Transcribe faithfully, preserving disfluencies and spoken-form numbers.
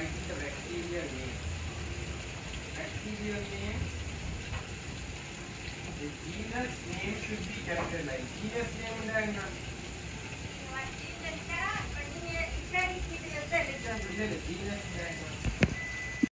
writing the bacterial name. Bacterial name. The genus name should be capitalized. Genus name ഉണ്ടായിരുന്ന genus ഉണ്ടായിരുന്ന